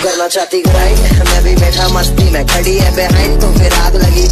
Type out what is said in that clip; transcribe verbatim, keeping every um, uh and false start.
करना चाहती ग्राइंड, मैं भी बैठा मस्ती में, खड़ी है बिहाइंड तो फिर आग लगी